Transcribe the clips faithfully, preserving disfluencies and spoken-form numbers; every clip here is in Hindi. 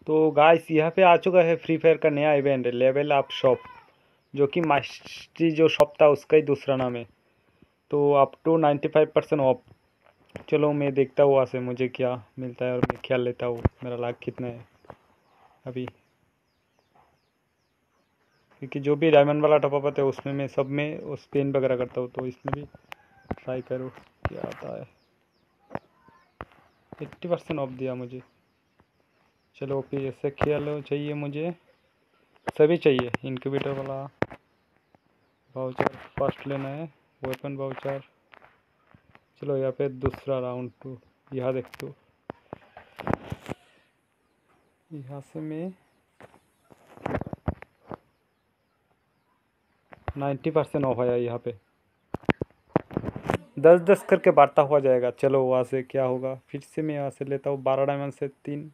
तो गाइस यहाँ पे आ चुका है फ्री फायर का नया इवेंट लेवल अप शॉप, जो कि मास्टरी जो शॉप था उसका ही दूसरा नाम है। तो up to ninety five percent off. चलो मैं देखता हूँ वहाँ से मुझे क्या मिलता है और मैं क्या लेता हूँ, मेरा लाख कितना है अभी, क्योंकि जो भी डायमंड वाला टॉप अप है उसमें मैं सब में उस पेन वगैरह करता हूँ, तो इसमें भी ट्राई करो क्या आता है। एट्टी परसेंट ऑफ दिया मुझे। चलो ओपी ऐसे खेलो चाहिए मुझे, सभी चाहिए। इनक्यूबेटर वाला वाउचर फर्स्ट लेना है, वेपन वाउचर। चलो यहाँ पे दूसरा राउंड टू, यहाँ देख तो यहाँ से मैं नाइन्टी परसेंट ऑफ आया यहाँ पे, दस दस करके बांटता हुआ जाएगा। चलो वहाँ से क्या होगा, फिर से मैं यहाँ से लेता हूँ बारह डायमंड से तीन,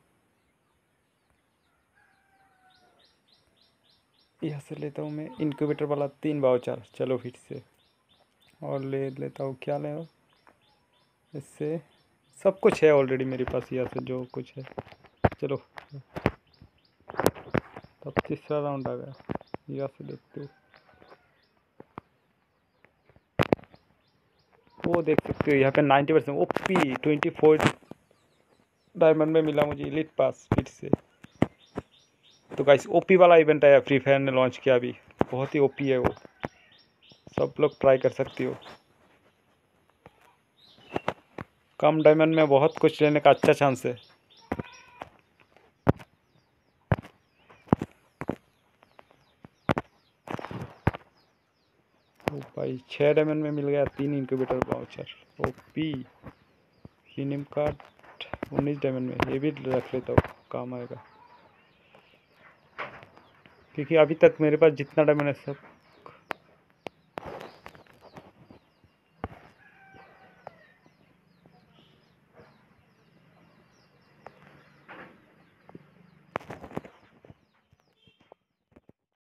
यहाँ से लेता हूँ मैं इनक्यूबेटर वाला तीन वाउचर। चलो फिर से और ले लेता हूँ, क्या ले इससे सब कुछ है ऑलरेडी मेरे पास, यहाँ से जो कुछ है। चलो तब तीसरा राउंड आ गया, यहाँ से देखते हो वो देख सकते हो यहाँ पे ninety percent OP twenty four diamond में मिला मुझे एलीट पास फिर से। तो गाइस ओपी वाला इवेंट आया, फ्री फायर ने लॉन्च किया अभी, बहुत ही ओपी है वो, सब लोग ट्राई कर सकती हो। कम डायमंड में बहुत कुछ लेने का अच्छा चांस है। ओ भाई छः डायमंड में मिल गया तीन incubator voucher OP. Premium card उन्नीस डायमंड में, ये भी रख लेता हूँ काम आएगा, क्योंकि अभी तक मेरे पास जितना डायमंड है सब